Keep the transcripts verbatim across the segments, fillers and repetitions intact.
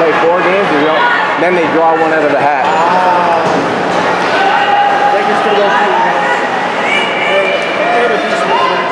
play four games, you don't, then they draw one out of the hat. Uh, they can still go through, man. They have a decent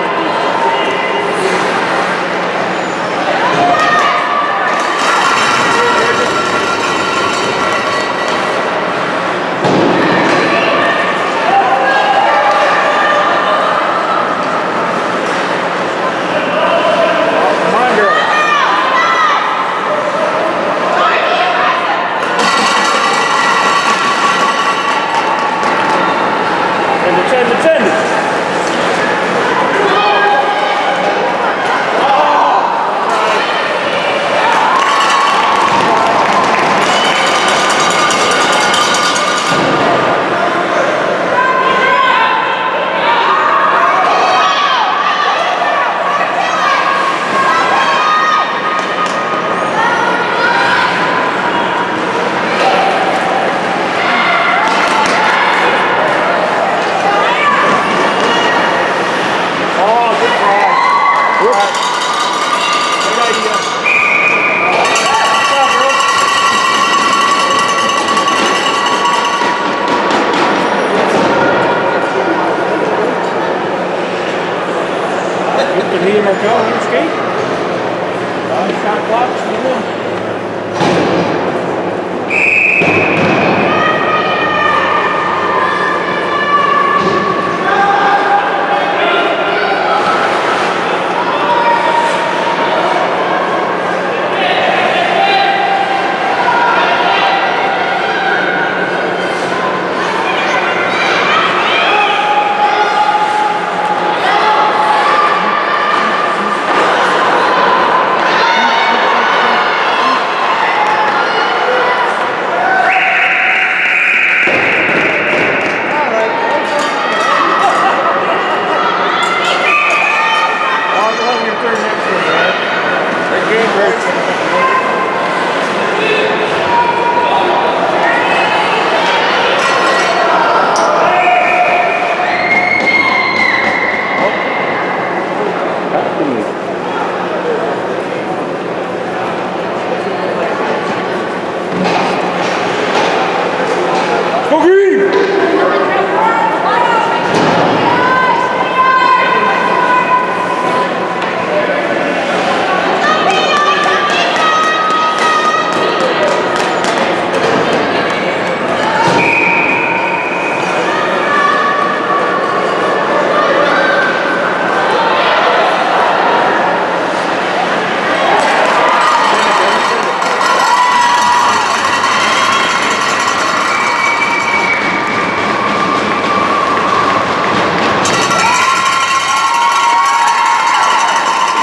medium or go on your skate. Uh, shot clocks, you know.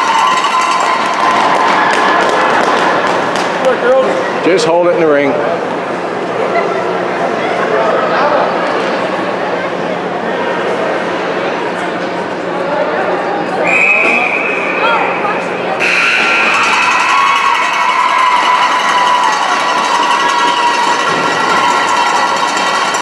Just hold it in the ring.